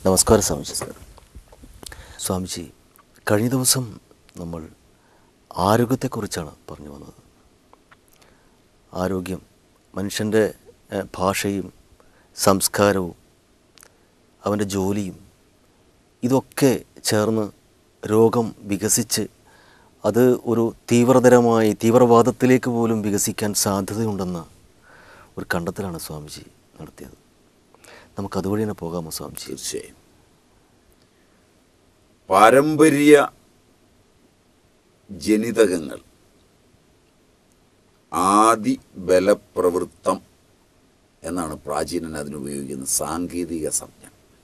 നമസ്കാരം സ്വാമിജി. സ്വാമിജി, കഴിഞ്ഞ ദിവസം നമ്മൾ ആരോഗ്യത്തെക്കുറിച്ചാണ് പറഞ്ഞു വന്നത്. ആരോഗ്യം മനുഷ്യൻ്റെ ഭാഷയും സംസ്കാരവും അവൻ്റെ ജോലിയും ഇതൊക്കെ ചേർന്ന് രോഗം വികസിച്ച് അത് ഒരു തീവ്രവാദത്തിലേക്ക് പോലും വികസിക്കാൻ സാധ്യതയുണ്ടെന്ന ഒരു കണ്ടെത്തലാണ് സ്വാമിജി നടത്തിയത്. നമുക്കതുവഴി തന്നെ പോകാമോ സ്വാമിജി? തീർച്ചയായും. പാരമ്പര്യ ജനിതകങ്ങൾ ആദി ബലപ്രവൃത്തം എന്നാണ് പ്രാചീനൻ അതിനുപയോഗിക്കുന്ന സാങ്കേതിക സംജ്ഞ.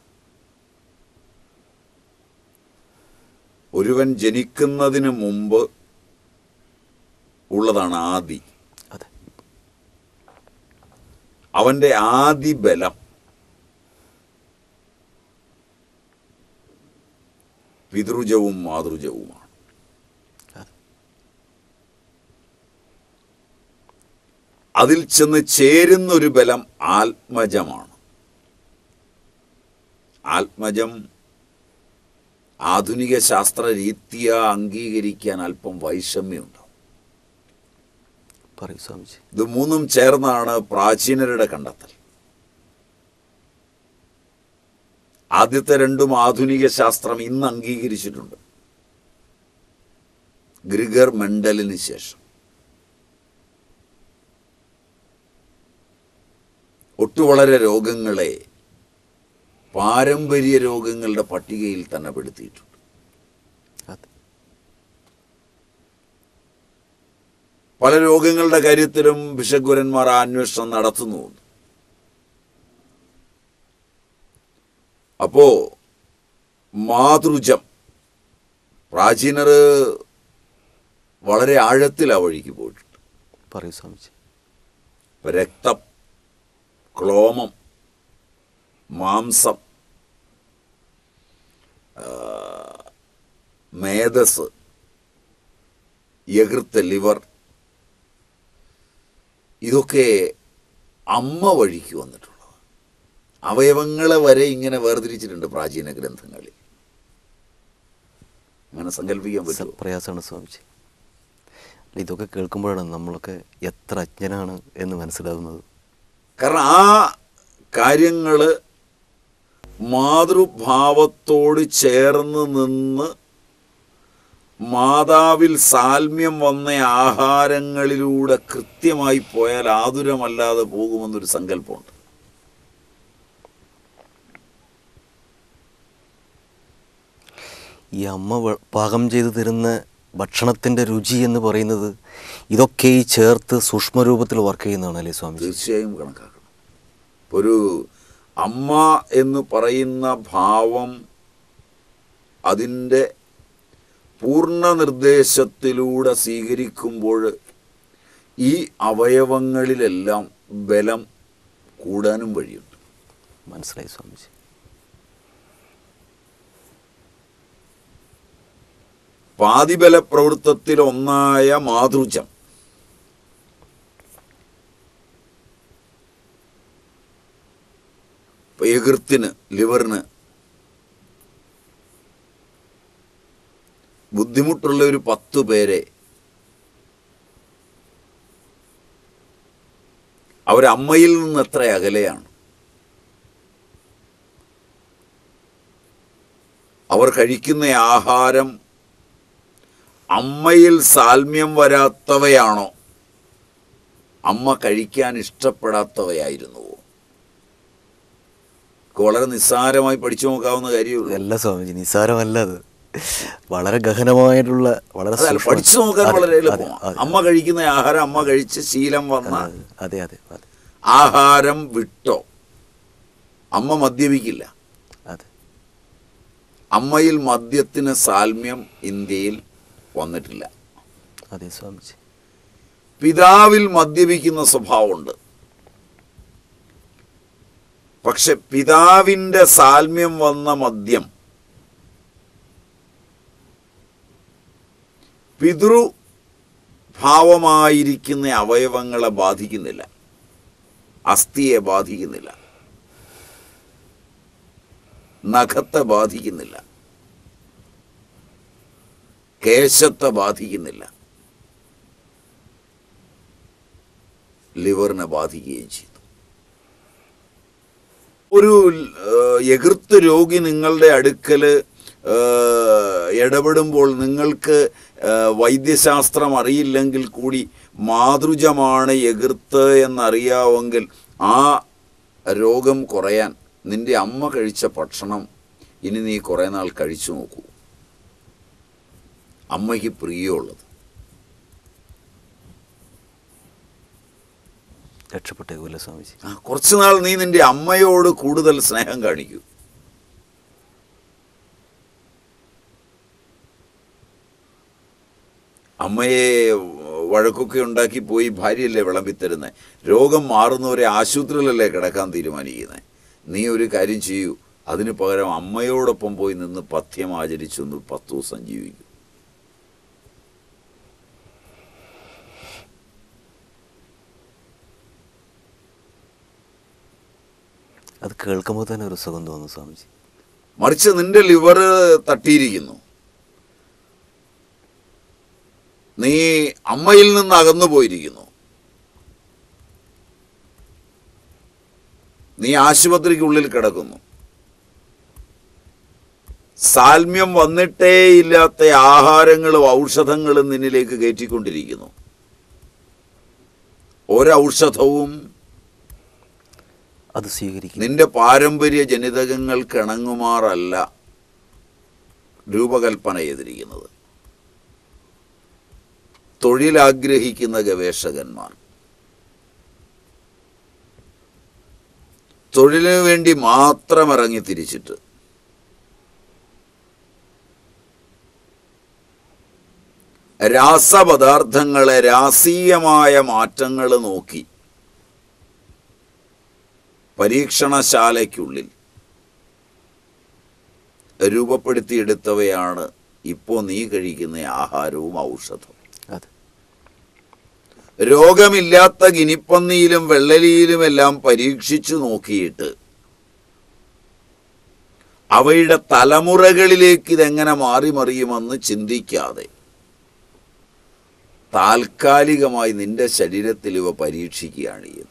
ഒരുവൻ ജനിക്കുന്നതിന് മുമ്പ് ഉള്ളതാണ് ആദി. അവൻ്റെ ആദി ബലം പിതൃജവും മാതൃജവുമാണ്. അതിൽ ചെന്ന് ചേരുന്നൊരു ബലം ആത്മജമാണ്. ആത്മജം ആധുനിക ശാസ്ത്ര രീതിയ അംഗീകരിക്കാൻ അല്പം വൈഷമ്യമുണ്ട്. ഇത് മൂന്നും ചേർന്നാണ് പ്രാചീനരുടെ കണ്ടെത്തൽ. ആദ്യത്തെ രണ്ടും ആധുനിക ശാസ്ത്രം ഇന്ന് അംഗീകരിച്ചിട്ടുണ്ട്, ഗ്രിഗർ മെൻഡലിന് ശേഷം. ഒട്ടുവളരെ രോഗങ്ങളെ പാരമ്പര്യ രോഗങ്ങളുടെ പട്ടികയിൽ തന്നെ പെടുത്തിയിട്ടുണ്ട്. പല രോഗങ്ങളുടെ കാര്യത്തിലും ഭിഷഗ്വരന്മാർ അന്വേഷണം നടത്തുന്നു. അപ്പോ മാതൃജം പ്രാചീനർ വളരെ ആഴത്തിൽ ആ വഴിക്ക് പോയിട്ടുണ്ട്. പറയൂ സ്വാമിജി. രക്തം, ക്ലോമം, മാംസം, മേധസ്, യകൃത്ത്, ലിവർ, ഇതൊക്കെ അമ്മ വഴിക്ക് വന്നിട്ടുള്ളത്. അവയവങ്ങളെ വരെ ഇങ്ങനെ വേർതിരിച്ചിട്ടുണ്ട് പ്രാചീന ഗ്രന്ഥങ്ങളിൽ. അങ്ങനെ സങ്കല്പിക്കാൻ പറ്റും. പ്രയാസമാണ് സ്വാമിജി. ഇതൊക്കെ കേൾക്കുമ്പോഴാണ് നമ്മളൊക്കെ എത്ര അജ്ഞനാണ് എന്ന് മനസ്സിലാവുന്നത്. കാരണം ആ കാര്യങ്ങൾ മാതൃഭാവത്തോട് ചേർന്ന് നിന്ന് മാതാവിൽ സാൽമ്യം വന്ന ആഹാരങ്ങളിലൂടെ കൃത്യമായി പോയാൽ ആതുരമല്ലാതെ പോകുമെന്നൊരു സങ്കല്പമുണ്ട്. ഈ അമ്മ പാകം ചെയ്തു തരുന്ന ഭക്ഷണത്തിൻ്റെ രുചി എന്ന് പറയുന്നത് ഇതൊക്കെ ഈ ചേർത്ത് സൂക്ഷ്മരൂപത്തിൽ വർക്ക് ചെയ്യുന്നതാണല്ലേ സ്വാമി? തീർച്ചയായും കണക്കാക്കണം. ഒരു അമ്മ എന്ന് പറയുന്ന ഭാവം അതിൻ്റെ പൂർണ്ണ നിർദ്ദേശത്തിലൂടെ സ്വീകരിക്കുമ്പോൾ ഈ അവയവങ്ങളിലെല്ലാം ബലം കൂടാനും വഴിയുണ്ട്. മനസ്സിലായി സ്വാമിജി. പാതിബല പ്രവൃത്തത്തിൽ ഒന്നായ മാതൃജം യകൃത്തിന്, ലിവറിന് ബുദ്ധിമുട്ടുള്ള ഒരു 10 പേരെ അവരമ്മയിൽ നിന്ന് എത്ര അകലെയാണ്. അവർ കഴിക്കുന്ന ആഹാരം അമ്മയിൽ സാൽമ്യം വരാത്തവയാണോ, അമ്മ കഴിക്കാൻ ഇഷ്ടപ്പെടാത്തവയായിരുന്നുവോ? വളരെ നിസ്സാരമായി പഠിച്ചു നോക്കാവുന്ന കാര്യമുള്ളൂ. അല്ല സ്വാമിജി, നിസ്സാരമല്ല. അത് വളരെ ഗഹനമായിട്ടുള്ള, വളരെ പഠിച്ചു നോക്കാൻ വളരെ എളുപ്പമാണ്. അമ്മ കഴിക്കുന്ന ആഹാരം അമ്മ കഴിച്ച് ശീലം വന്ന ആഹാരം വിട്ടോ? അമ്മ മദ്യപിക്കില്ല. അമ്മയിൽ മദ്യത്തിന് സാൽമ്യം ഇന്ത്യയിൽ വന്നിട്ടില്ല. അതെ സ്വാമിജി. പിതാവിൽ മദ്യപിക്കുന്ന സ്വഭാവമുണ്ട്. പക്ഷെ പിതാവിൻ്റെ സാൽമ്യം വന്ന മദ്യം പിതൃഭാവമായിരിക്കുന്ന അവയവങ്ങളെ ബാധിക്കുന്നില്ല, അസ്ഥിയെ ബാധിക്കുന്നില്ല. നഖത്തെ ബാധിക്കുന്നില്ല, കേശത്തെ ബാധിക്കുന്നില്ല, ലിവറിനെ ബാധിക്കുകയും ചെയ്തു. ഒരു എകൃത്ത് രോഗി നിങ്ങളുടെ അടുക്കൽ ഇടപെടുമ്പോൾ നിങ്ങൾക്ക് വൈദ്യശാസ്ത്രം അറിയില്ലെങ്കിൽ കൂടി മാതൃജമാണ് എകൃത്ത് എന്നറിയാമെങ്കിൽ ആ രോഗം കുറയാൻ നിന്റെ അമ്മ കഴിച്ച ഭക്ഷണം ഇനി നീ കുറേ നാൾ കഴിച്ചു നോക്കൂ. അമ്മയ്ക്ക് പ്രിയമുള്ളത് രക്ഷപ്പെട്ടേക്കുമല്ലോ സ്വാമിജി. കുറച്ചു നാൾ നീ നിന്റെ അമ്മയോട് കൂടുതൽ സ്നേഹം കാണിക്കൂ. അമ്മയെ വഴക്കൊക്കെ ഉണ്ടാക്കി പോയി ഭാര്യയല്ലേ വിളമ്പിത്തരുന്നത്. രോഗം മാറുന്നവരെ ആശുപത്രിയിലല്ലേ കിടക്കാൻ തീരുമാനിക്കുന്നത്. നീ ഒരു കാര്യം ചെയ്യൂ, അതിന് പകരം അമ്മയോടൊപ്പം പോയി നിന്ന് പഥ്യം ആചരിച്ചൊന്ന് 10 ദിവസം ജീവിക്കൂ. അത് കേൾക്കുമ്പോൾ തന്നെ ഒരു സുഖം തോന്നുന്നു സ്വാമിജി. മറിച്ച് നിന്റെ ലിവർ തട്ടിയിരിക്കുന്നു, നീ അമ്മയിൽ നിന്ന് അകന്നു പോയിരിക്കുന്നു, നീ ആശുപത്രിക്കുള്ളിൽ കിടക്കുന്നു, സാൽമ്യം വന്നിട്ടേയില്ലാത്ത ആഹാരങ്ങളും ഔഷധങ്ങളും നിന്നിലേക്ക് കയറ്റിക്കൊണ്ടിരിക്കുന്നു. ഒരൗഷധവും അത് സ്വീകരിക്കും. നിന്റെ പാരമ്പര്യ ജനിതകങ്ങൾക്ക് ഇണങ്ങുമാറല്ല രൂപകൽപ്പന ചെയ്തിരിക്കുന്നത്. തൊഴിലാഗ്രഹിക്കുന്ന ഗവേഷകന്മാർ തൊഴിലിനു വേണ്ടി മാത്രം ഇറങ്ങി തിരിച്ചിട്ട് രാസപദാർത്ഥങ്ങളെ രാസീയമായ മാറ്റങ്ങൾ നോക്കി പരീക്ഷണശാലയ്ക്കുള്ളിൽ രൂപപ്പെടുത്തിയെടുത്തവയാണ് ഇപ്പോൾ നീ കഴിക്കുന്ന ആഹാരവും ഔഷധവും. രോഗമില്ലാത്ത ഗിനിപ്പന്നിയിലും വെള്ളലിയിലുമെല്ലാം പരീക്ഷിച്ചു നോക്കിയിട്ട് അവയുടെ തലമുറകളിലേക്ക് ഇതെങ്ങനെ മാറിമറിയുമെന്ന് ചിന്തിക്കാതെ താൽക്കാലികമായി നിന്റെ ശരീരത്തിൽ ഇവ പരീക്ഷിക്കുകയാണ് ചെയ്യുന്നത്.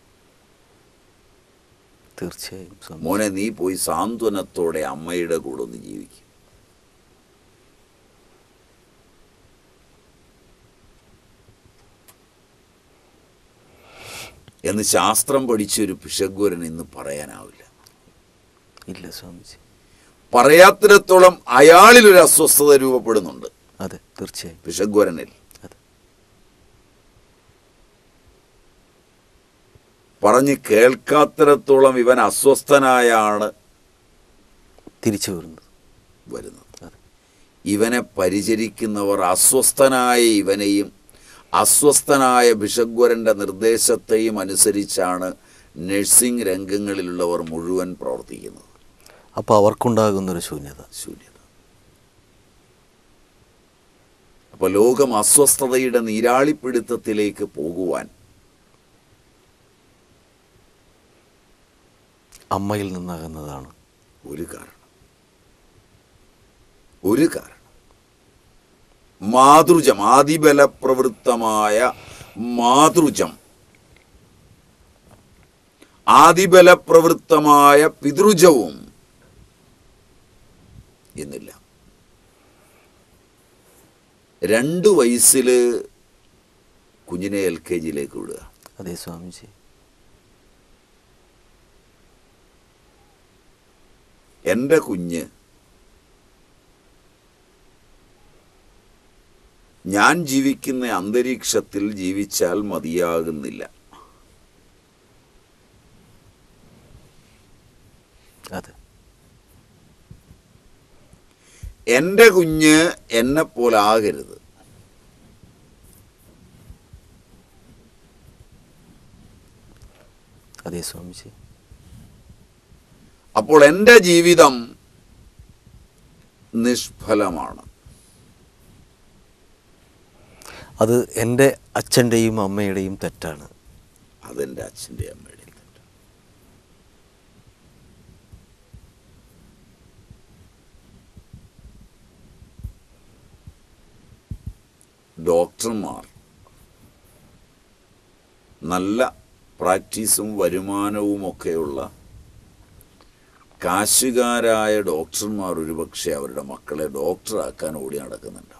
തീർച്ചയായും മോനെ, നീ പോയി സാന്ത്വനത്തോടെ അമ്മയുടെ കൂടെ ഒന്ന് ജീവിക്കും. എന്ന് ശാസ്ത്രം പഠിച്ചൊരു പിശഗ്വരൻ ഇന്ന് പറയാനാവില്ല. ഇല്ല സ്വാമിജി. പറയാത്തിടത്തോളം അയാളിലൊരു അസ്വസ്ഥത രൂപപ്പെടുന്നുണ്ട്. അതെ, തീർച്ചയായും പിശഗ്വരനിൽ. പറഞ്ഞ് കേൾക്കാത്തിടത്തോളം ഇവൻ അസ്വസ്ഥനായാണ് തിരിച്ചു വരുന്നത്. ഇവനെ പരിചരിക്കുന്നവർ അസ്വസ്ഥനായ ഇവനെയും അസ്വസ്ഥനായ ഭിഷഗ്വരൻ്റെ നിർദ്ദേശത്തെയും അനുസരിച്ചാണ് നഴ്സിംഗ് രംഗങ്ങളിലുള്ളവർ മുഴുവൻ പ്രവർത്തിക്കുന്നത്. അപ്പോൾ അവർക്കുണ്ടാകുന്നൊരു ശൂന്യത. അപ്പോൾ ലോകം അസ്വസ്ഥതയുടെ നീരാളിപ്പിടുത്തത്തിലേക്ക് പോകുവാൻ അമ്മയിൽ നിന്നാകുന്നതാണ് ഒരു കാരണം. മാതൃജം, ആദിബലപ്രവൃത്തമായ മാതൃജം, ആദിബലപ്രവൃത്തമായ പിതൃജവും എന്നില്ല. 2 വയസ്സിൽ കുഞ്ഞിനെ LKG-യിലേക്ക് വിടുക. അതെ സ്വാമിജി. എൻ്റെ കുഞ്ഞ് ഞാൻ ജീവിക്കുന്ന അന്തരീക്ഷത്തിൽ ജീവിച്ചാൽ മതിയാകുന്നില്ല. എൻ്റെ കുഞ്ഞ് എന്നെപ്പോലെ ആകരുത്. അതെ സ്വാമിജി. അപ്പോൾ എൻ്റെ ജീവിതം നിഷ്ഫലമാണ്. അത് എൻ്റെ അച്ഛൻ്റെയും അമ്മയുടെയും തെറ്റാണ്. അതെൻ്റെ അച്ഛൻ്റെയും അമ്മയുടെയും തെറ്റാണ്. ഡോക്ടർമാർ നല്ല പ്രാക്ടീസും വരുമാനവുമൊക്കെയുള്ള കാശുകാരായ ഡോക്ടർമാർ ഒരുപക്ഷെ അവരുടെ മക്കളെ ഡോക്ടറാക്കാൻ ഓടി നടക്കുന്നുണ്ടാവും.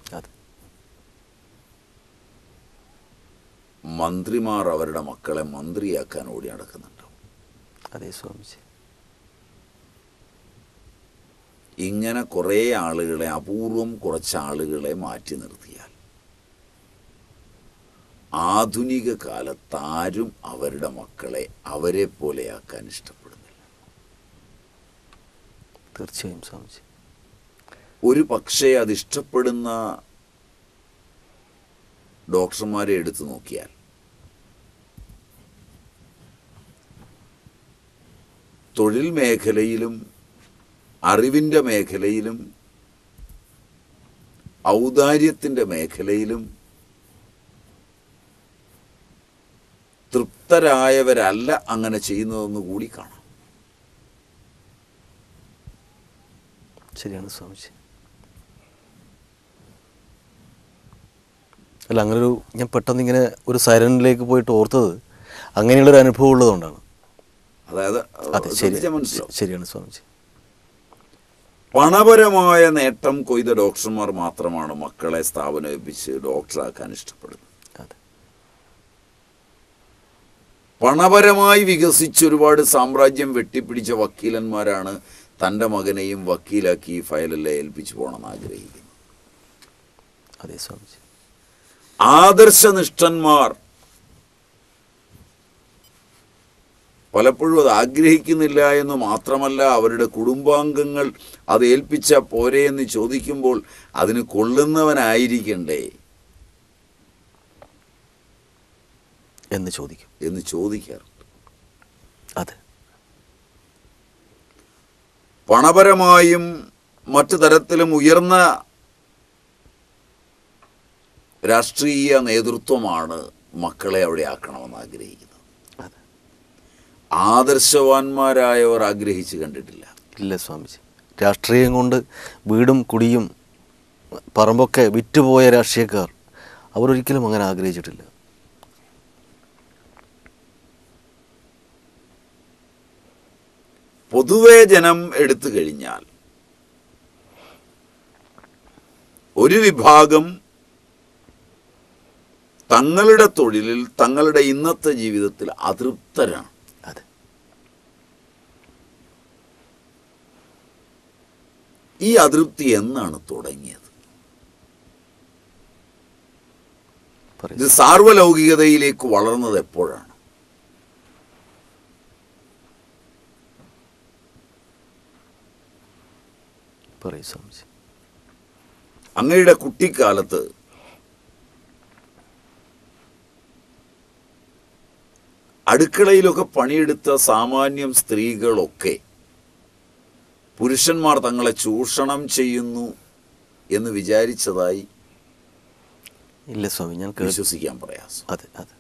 മന്ത്രിമാർ അവരുടെ മക്കളെ മന്ത്രിയാക്കാൻ ഓടി നടക്കുന്നുണ്ടാവും. അതെ സ്വാമിജി. ഇങ്ങനെ കുറേ ആളുകളെ, അപൂർവം കുറച്ച് ആളുകളെ മാറ്റി നിർത്തിയാൽ ആധുനിക കാലത്ത് ആരും അവരുടെ മക്കളെ അവരെ പോലെയാക്കാൻ ഇഷ്ടപ്പെടുന്നില്ല. തീർച്ചയായും സ്വാമിജി. ഒരു പക്ഷേ അതിഷ്ടപ്പെടുന്ന ഡോക്ടർമാരെ എടുത്തു നോക്കിയാൽ തൊഴിൽ മേഖലയിലും അറിവിൻ്റെ മേഖലയിലും ഔദാര്യത്തിൻ്റെ മേഖലയിലും തൃപ്തരായവരല്ല അങ്ങനെ ചെയ്യുന്നതെന്ന് കൂടി കാണാം. ശരിയാണ് സ്വാമിജി. അല്ല, അങ്ങനൊരു ഞാൻ പെട്ടെന്ന് ഇങ്ങനെ ഒരു സൈലൻറ്റിലേക്ക് പോയിട്ട് ഓർത്തത് അങ്ങനെയുള്ളൊരു അനുഭവം ഉള്ളതുകൊണ്ടാണ്. അതായത് അതെ, ശരിയാണ് സ്വാമിജി. പണപരമായ നേട്ടം കൊയ്ത ഡോക്ടർമാർ മാത്രമാണ് മക്കളെ സ്ഥാപനം ഏൽപ്പിച്ച് ഡോക്ടറാക്കാൻ ഇഷ്ടപ്പെടുന്നത്. പണപരമായി വികസിച്ച് ഒരുപാട് സാമ്രാജ്യം വെട്ടിപ്പിടിച്ച വക്കീലന്മാരാണ് തൻ്റെ മകനെയും വക്കീലാക്കി ഫയലെല്ലാം ഏൽപ്പിച്ചു പോകണമെന്ന് ആഗ്രഹിക്കുന്നത്. അതെ സ്വാമിജി. ആദർശനിഷ്ഠന്മാർ പലപ്പോഴും അത് ആഗ്രഹിക്കുന്നില്ല എന്ന് മാത്രമല്ല, അവരുടെ കുടുംബാംഗങ്ങൾ അത് ഏൽപ്പിച്ച പോരെ എന്ന് ചോദിക്കുമ്പോൾ അതിന് കൊള്ളുന്നവനായിരിക്കണ്ടേ എന്ന് ചോദിക്കാറുണ്ട്. അതെ. പണപരമായും മറ്റു തരത്തിലും ഉയർന്ന രാഷ്ട്രീയ നേതൃത്വമാണ് മക്കളെ അവിടെ ആക്കണമെന്ന് ആഗ്രഹിക്കുന്നത്. ആദർശവാന്മാരായവർ ആഗ്രഹിച്ച് കണ്ടിട്ടില്ല. ഇല്ല സ്വാമിജി. രാഷ്ട്രീയം കൊണ്ട് വീടും കുടിയും പറമ്പൊക്കെ വിറ്റുപോയ രാഷ്ട്രീയക്കാർ അവരൊരിക്കലും അങ്ങനെ ആഗ്രഹിച്ചിട്ടില്ല. പൊതുവെ ജനം എടുത്തു കഴിഞ്ഞാൽ ഒരു വിഭാഗം തങ്ങളുടെ തൊഴിലിൽ, തങ്ങളുടെ ഇന്നത്തെ ജീവിതത്തിൽ അതൃപ്തരാണ്. ഈ അതൃപ്തി എന്നാണ് തുടങ്ങിയത്? ഇത് സാർവലൗകികതയിലേക്ക് വളർന്നത് എപ്പോഴാണ്? അങ്ങയുടെ കുട്ടിക്കാലത്ത് അടുക്കളയിലൊക്കെ പണിയെടുത്ത സാമാന്യം സ്ത്രീകളൊക്കെ പുരുഷന്മാർ തങ്ങളെ ചൂഷണം ചെയ്യുന്നു എന്ന് വിചാരിച്ചതായി ഇല്ല സ്വാമി, ഞാൻ വിശ്വസിക്കാൻ പ്രയാസം. അതെ അതെ.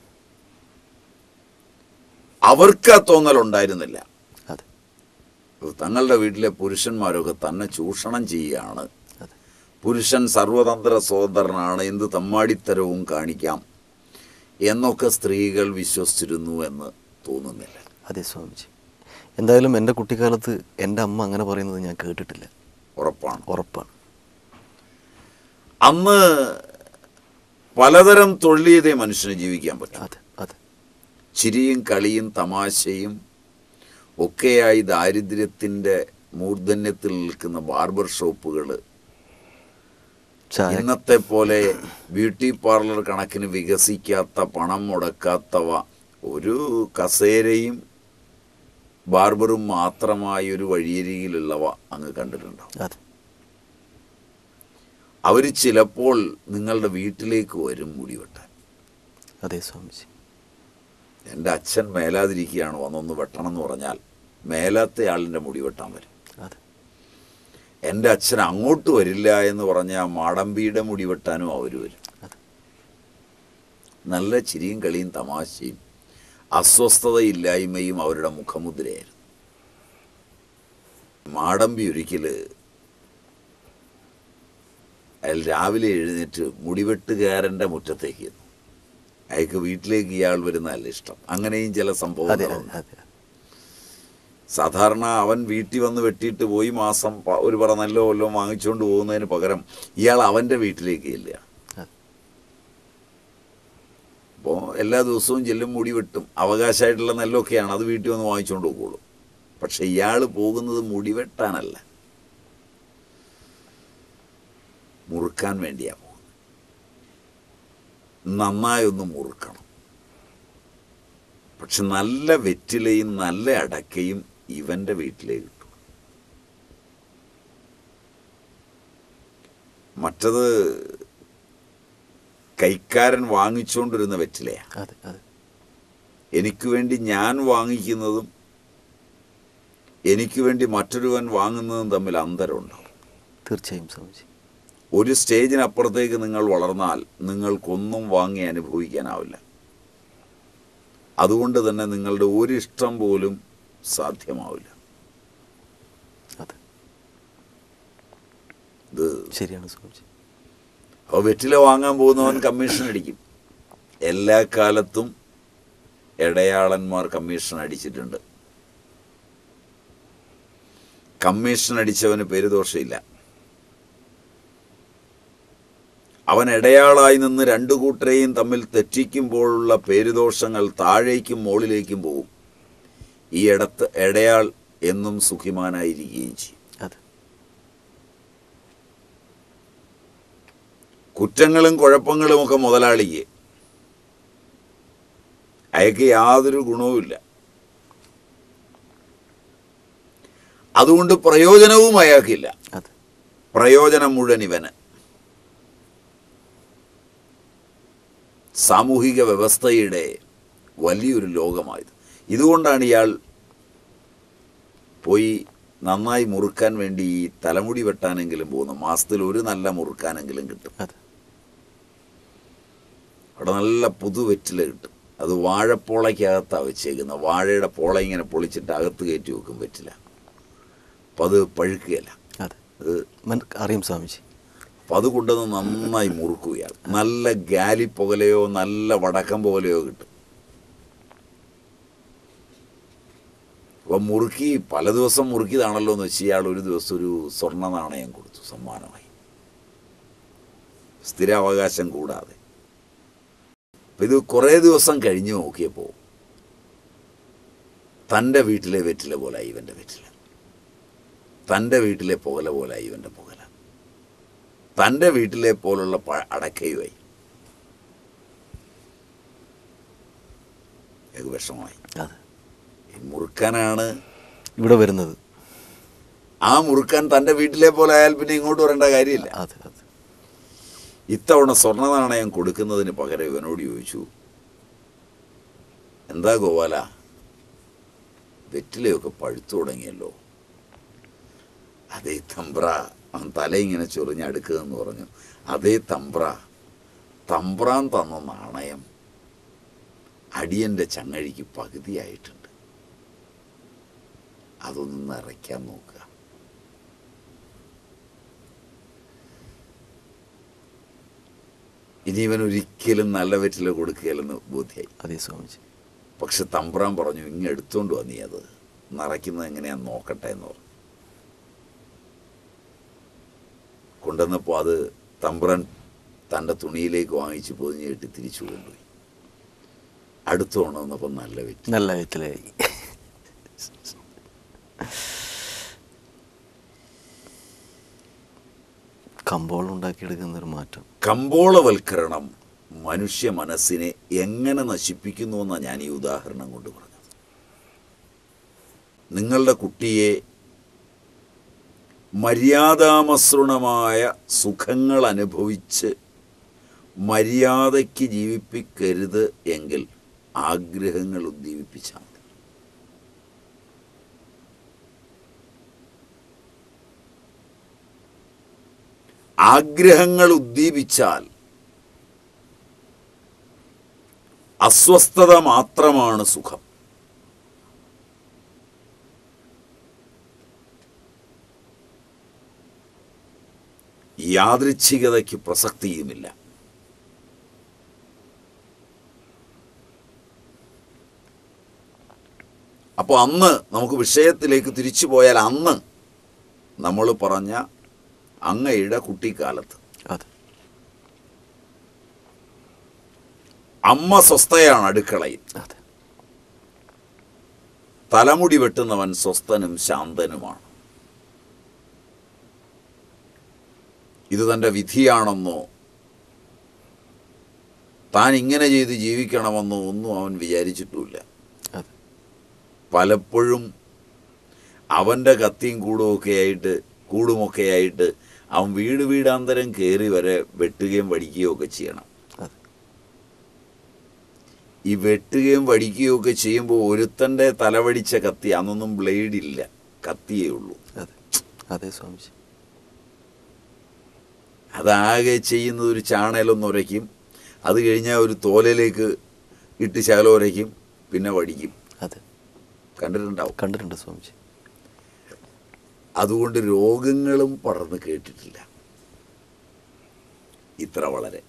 അവർക്ക് ആ തോന്നലുണ്ടായിരുന്നില്ല. അതെ. തങ്ങളുടെ വീട്ടിലെ പുരുഷന്മാരൊക്കെ തന്നെ ചൂഷണം ചെയ്യുകയാണ്, പുരുഷൻ സർവതന്ത്ര സ്വതന്ത്രനാണ്, എന്ത് തമ്മാടിത്തരവും കാണിക്കാം എന്നൊക്കെ സ്ത്രീകൾ വിശ്വസിച്ചിരുന്നു എന്ന് തോന്നുന്നില്ല. അതെ സ്വാമിജി. എന്തായാലും എൻ്റെ കുട്ടിക്കാലത്ത് എൻ്റെ അമ്മ അങ്ങനെ പറയുന്നത് ഞാൻ കേട്ടിട്ടില്ല. ഉറപ്പാണ്. അന്ന് പലതരം തൊഴിൽ ചെയ്തേ മനുഷ്യന് ജീവിക്കാൻ പറ്റും. അതെ അതെ. ചിരിയും കളിയും തമാശയും ഒക്കെയായി ദാരിദ്ര്യത്തിൻ്റെ മൂർധന്യത്തിൽ നിൽക്കുന്ന ബാർബർ ഷോപ്പുകൾ ഇന്നത്തെ പോലെ ബ്യൂട്ടി പാർലർ കണക്കിന് വികസിക്കാത്ത, പണം മുടക്കാത്തവ, ഒരു കസേരയും ബാർബറും മാത്രമായി ഒരു വഴിയരികിലുള്ളവ അങ്ങ് കണ്ടിട്ടുണ്ടോ? അവർ ചിലപ്പോൾ നിങ്ങളുടെ വീട്ടിലേക്ക് വരും മുടി വെട്ടാൻ. അതെ സ്വാമിജി. എൻ്റെ അച്ഛൻ മേലാതിരിക്കുകയാണ്, വന്നൊന്ന് വെട്ടണം എന്ന് പറഞ്ഞാൽ മേലാത്ത ആളിൻ്റെ മുടി വെട്ടാൻ വരും. എൻ്റെ അച്ഛൻ അങ്ങോട്ട് വരില്ല എന്ന് പറഞ്ഞാൽ മാടമ്പിയുടെ മുടി വെട്ടാനും അവർ വരും. നല്ല ചിരിയും കളിയും തമാശയും അസ്വസ്ഥതയില്ലായ്മയും അവരുടെ മുഖമുദ്രയായിരുന്നു. മാടമ്പി ഒരിക്കൽ അയാൾ രാവിലെ എഴുന്നേറ്റ് മുടിവെട്ടുകാരൻ്റെ മുറ്റത്തേക്ക് ചെന്നു. അയാൾക്ക് വീട്ടിലേക്ക് ഇയാൾ വരുന്നതല്ല ഇഷ്ടം. അങ്ങനെയും ചില സംഭവങ്ങളുണ്ട്. സാധാരണ അവൻ വീട്ടിൽ വന്ന് വെട്ടിയിട്ട് പോയി മാസം ഒരു പറ നല്ലോ വല്ലതും വാങ്ങിച്ചുകൊണ്ട് പോകുന്നതിന് പകരം ഇയാൾ അവൻ്റെ വീട്ടിലേക്ക് ചെല്ലുക. അപ്പോൾ എല്ലാ ദിവസവും ചെല്ലും, മുടി വെട്ടും, അവകാശമായിട്ടുള്ള നെല്ലൊക്കെയാണ്, അത് വീട്ടിൽ വന്ന് വാങ്ങിച്ചുകൊണ്ട് പോകുള്ളൂ. പക്ഷെ ഇയാൾ പോകുന്നത് മുടി വെട്ടാനല്ല, മുറുക്കാൻ വേണ്ടിയാണ് പോകുന്നത്. നന്നായൊന്ന് മുറുക്കണം. പക്ഷെ നല്ല വെറ്റിലയും നല്ല അടക്കയും ഇവൻ്റെ വീട്ടിലേ കിട്ടും. മറ്റത് കൈക്കാരൻ വാങ്ങിച്ചുകൊണ്ടിരുന്ന വെറ്റിലയാണ്. എനിക്ക് വേണ്ടി ഞാൻ വാങ്ങിക്കുന്നതും എനിക്ക് വേണ്ടി മറ്റൊരുവൻ വാങ്ങുന്നതും തമ്മിൽ അന്തരമുണ്ടാവും. തീർച്ചയായും സ്വാമിജി. ഒരു സ്റ്റേജിനപ്പുറത്തേക്ക് നിങ്ങൾ വളർന്നാൽ നിങ്ങൾക്കൊന്നും വാങ്ങി അനുഭവിക്കാനാവില്ല. അതുകൊണ്ട് തന്നെ നിങ്ങളുടെ ഒരിഷ്ടം പോലും സാധ്യമാവില്ല. ഇത് ശരിയാണ് സ്വാമിജി. അപ്പോൾ വെറ്റില വാങ്ങാൻ പോകുന്നവൻ കമ്മീഷൻ അടിക്കും. എല്ലാ കാലത്തും ഇടയാളന്മാർ കമ്മീഷൻ അടിച്ചിട്ടുണ്ട്. കമ്മീഷൻ അടിച്ചവന് പേരുദോഷമില്ല. അവൻ ഇടയാളായി നിന്ന് രണ്ടു കൂട്ടരെയും തമ്മിൽ തെറ്റിക്കുമ്പോഴുള്ള പേരുദോഷങ്ങൾ താഴേക്കും മുകളിലേക്കും പോകും. ഈ ഇടയാൾ എന്നും സുഖിമാനായിരിക്കുകയും ചെയ്യും. കുറ്റങ്ങളും കുഴപ്പങ്ങളുമൊക്കെ മുതലാളിക്ക്, അയാൾക്ക് യാതൊരു ഗുണവുമില്ല. അതുകൊണ്ട് പ്രയോജനവും അയാൾക്കില്ല. പ്രയോജനം മുഴുവൻ ഇവന്. സാമൂഹിക വ്യവസ്ഥയുടെ വലിയൊരു ലോകമായത്. ഇതുകൊണ്ടാണ് ഇയാൾ പോയി നന്നായി മുറുക്കാൻ വേണ്ടി ഈ തലമുടി വെട്ടാനെങ്കിലും പോകുന്നു. മാസത്തിൽ ഒരു നല്ല മുറുക്കാനെങ്കിലും കിട്ടും. അവിടെ നല്ല പുതുവെറ്റില കിട്ടും. അത് വാഴപ്പോളയ്ക്കകത്താണ് വെച്ചേക്കുന്നത്. വാഴയുടെ പോള ഇങ്ങനെ പൊളിച്ചിട്ട് അകത്ത് കയറ്റി വെക്കും വെറ്റില. അപ്പം അത് പഴുക്കുകയല്ല. അത് അറിയാം സ്വാമിജി. അപ്പം അത് കൊണ്ടുവന്ന് നന്നായി മുറുക്കുകയാണ്. നല്ല ഗാലിപ്പുകലയോ നല്ല വടക്കം പുകലയോ കിട്ടും. അപ്പം മുറുക്കി പല ദിവസം മുറുക്കിയതാണല്ലോ എന്ന് വെച്ച് ഇയാൾ ഒരു ദിവസം ഒരു സ്വർണ്ണ നാണയം കൊടുത്തു സമ്മാനമായി, സ്ഥിരാവകാശം കൂടാതെ. അപ്പം ഇത് കുറേ ദിവസം കഴിഞ്ഞ് നോക്കിയപ്പോൾ തൻ്റെ വീട്ടിലെ വെറ്റില പോലായി ഇവൻ്റെ വെറ്റില, തൻ്റെ വീട്ടിലെ പുകല പോലായി ഇവൻ്റെ പുകല, തൻ്റെ വീട്ടിലെ പോലുള്ള അടക്കയുമായി. വിഷമായി. മുറുക്കാനാണ് ഇവിടെ വരുന്നത്. ആ മുറുക്കാൻ തൻ്റെ വീട്ടിലെ പോലെ ആയാൽ പിന്നെ ഇങ്ങോട്ട് വരേണ്ട കാര്യമില്ല. ഇത്തവണ സ്വർണ്ണ നാണയം കൊടുക്കുന്നതിന് പകരം ഇവനോട് ചോദിച്ചു, എന്താ ഗോപാല, വെറ്റിലയൊക്കെ പഴുത്തു തുടങ്ങിയല്ലോ. അതേ തമ്പ്ര, തല ഇങ്ങനെ ചൊറിഞ്ഞടുക്കുകയെന്ന് പറഞ്ഞു. അതേ തമ്പ്ര, തമ്പ്രാൻ തന്ന നാണയം അടിയൻ്റെ ചങ്ങഴിക്ക് പകുതിയായിട്ടുണ്ട്, അതൊന്ന് നിറയ്ക്കാൻ നോക്കുക. ഇനി ഇവൻ ഒരിക്കലും നല്ല വെറ്റില കൊടുക്കുകയില്ലെന്ന് ബോധ്യായി. അതേ സ്വാമിജി. പക്ഷെ തമ്പ്രാൻ പറഞ്ഞു, ഇങ്ങ് എടുത്തോണ്ട് വന്നീ, അത് നിറയ്ക്കുന്നത് എങ്ങനെയാന്ന് നോക്കട്ടെ എന്ന് പറഞ്ഞു. കൊണ്ടുവന്നപ്പോൾ അത് തമ്പ്രാൻ തൻ്റെ തുണിയിലേക്ക് വാങ്ങിച്ച് പൊതിഞ്ഞ് കെട്ടി തിരിച്ചു കൊണ്ടുപോയി. അടുത്ത് കൊണ്ടുവന്നപ്പോൾ നല്ല വെറ്റിലായി. കമ്പോളം ഉണ്ടാക്കിയെടുക്കുന്നൊരു മാറ്റം. കമ്പോളവൽക്കരണം മനുഷ്യ മനസ്സിനെ എങ്ങനെ നശിപ്പിക്കുന്നുവെന്നാണ് ഞാൻ ഈ ഉദാഹരണം കൊണ്ട് പറഞ്ഞത്. നിങ്ങളുടെ കുട്ടിയെ മര്യാദാമസൃണമായ സുഖങ്ങൾ അനുഭവിച്ച് മര്യാദയ്ക്ക് ജീവിപ്പിക്കരുത് എങ്കിൽ ആഗ്രഹങ്ങൾ ഉദ്ദീപിപ്പിച്ചാൽ മതി. ആഗ്രഹങ്ങൾ ഉദ്ദീപിച്ചാൽ അസ്വസ്ഥത മാത്രമാണ് സുഖം. യാദൃച്ഛികതയ്ക്ക് പ്രസക്തിയുമില്ല. അപ്പോൾ അന്ന് നമുക്ക് വിഷയത്തിലേക്ക് തിരിച്ചു പോയാൽ, അന്ന് നമ്മൾ പറഞ്ഞ അങ്ങയുടെ കുട്ടിക്കാലത്ത് അമ്മ സ്വസ്ഥയാണ് അടുക്കളയിൽ, തലമുടി വെട്ടുന്നവൻ സ്വസ്ഥനും ശാന്തനുമാണ്. ഇത് തൻ്റെ വിധിയാണെന്നോ താൻ ഇങ്ങനെ ചെയ്ത് ജീവിക്കണമെന്നോ ഒന്നും അവൻ വിചാരിച്ചിട്ടുമില്ല. പലപ്പോഴും അവൻ്റെ കത്തിയും കൂടുമൊക്കെ ആയിട്ട് അവൻ വീടാന്തരം കയറി വരെ വെട്ടുകയും വടിക്കുകയും ഒക്കെ ചെയ്യണം. ഈ വെട്ടുകയും വടിക്കുകയും ഒക്കെ ചെയ്യുമ്പോൾ ഒരുത്തൻ്റെ തലവടിച്ച കത്തി, അന്നൊന്നും ബ്ലേഡില്ല, കത്തിയേ ഉള്ളൂ. അതെ സ്വാമിജി. അതാകെ ചെയ്യുന്നത് ഒരു ചാണയിലൊന്നുരയ്ക്കും, അത് കഴിഞ്ഞാൽ ഒരു തോലയിലേക്ക് ഇട്ട് ശകലം ഉരയ്ക്കും, പിന്നെ വടിക്കും. അതെ, കണ്ടിട്ടുണ്ട് സ്വാമിജി. അതുകൊണ്ട് രോഗങ്ങളും പടർന്ന് കേട്ടിട്ടില്ല ഇത്ര വളരെ.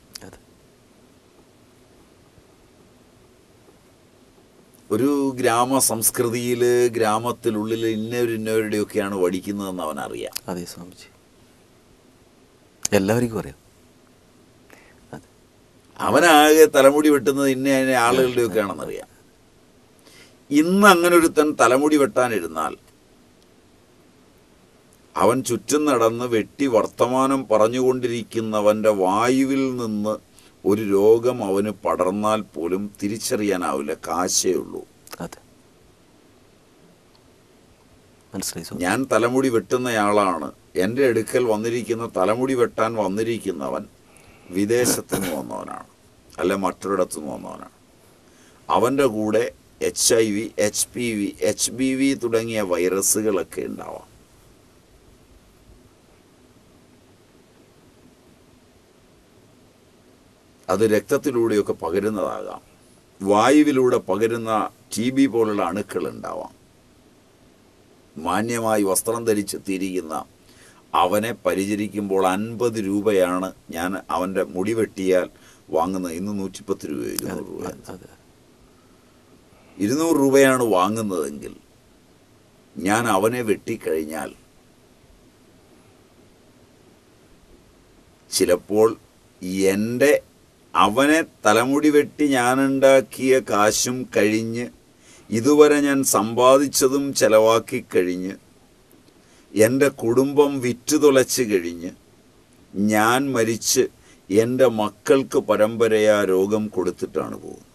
ഒരു ഗ്രാമ സംസ്കൃതിയിൽ ഗ്രാമത്തിനുള്ളിൽ ഇന്നവരുടെയൊക്കെയാണ് വടിക്കുന്നതെന്ന് അവനറിയാം. അതെ സ്വാമിജി, എല്ലാവർക്കും അറിയാം. അവനാകെ തലമുടി വെട്ടുന്നത് ഇന്ന ആളുകളുടെയൊക്കെ ആണെന്നറിയാം. ഇന്ന് അങ്ങനെ ഒരുത്തൻ തലമുടി വെട്ടാനിരുന്നാൽ അവൻ ചുറ്റും നടന്ന് വെട്ടി വർത്തമാനം പറഞ്ഞുകൊണ്ടിരിക്കുന്നവൻ്റെ വായുവിൽ നിന്ന് ഒരു രോഗം അവന് പടർന്നാൽ പോലും തിരിച്ചറിയാനാവില്ല, കാശേ ഉള്ളൂ. ഞാൻ തലമുടി വെട്ടുന്നയാളാണ്, എൻ്റെ അടുക്കൽ വന്നിരിക്കുന്ന തലമുടി വെട്ടാൻ വന്നിരിക്കുന്നവൻ വിദേശത്തു നിന്ന് വന്നവനാണ്, അല്ലെ മറ്റൊരിടത്തു നിന്ന് വന്നവനാണ്. അവൻ്റെ കൂടെ HIV, HPV, HBV തുടങ്ങിയ വൈറസുകളൊക്കെ ഉണ്ടാവാം. അത് രക്തത്തിലൂടെയൊക്കെ പകരുന്നതാകാം, വായുവിലൂടെ പകരുന്ന TB പോലുള്ള അണുക്കൾ ഉണ്ടാവാം. മാന്യമായി വസ്ത്രം ധരിച്ചെത്തിയിരിക്കുന്ന അവനെ പരിചരിക്കുമ്പോൾ 50 രൂപയാണ് ഞാൻ അവൻ്റെ മുടി വെട്ടിയാൽ വാങ്ങുന്നത്. ഇന്ന് 110 രൂപ, 200 രൂപ. 200 രൂപയാണ് വാങ്ങുന്നതെങ്കിൽ ഞാൻ അവനെ വെട്ടിക്കഴിഞ്ഞാൽ ചിലപ്പോൾ എൻ്റെ അവനെ തലമുടി വെട്ടി ഞാനുണ്ടാക്കിയ കാശും കഴിഞ്ഞ് ഇതുവരെ ഞാൻ സമ്പാദിച്ചതും ചെലവാക്കി കഴിഞ്ഞ് എൻ്റെ കുടുംബം വിറ്റുതുളച്ച് കഴിഞ്ഞ് ഞാൻ മരിച്ച് എൻ്റെ മക്കൾക്ക് പരമ്പരയാ രോഗം കൊടുത്തിട്ടാണ് പോകുന്നത്.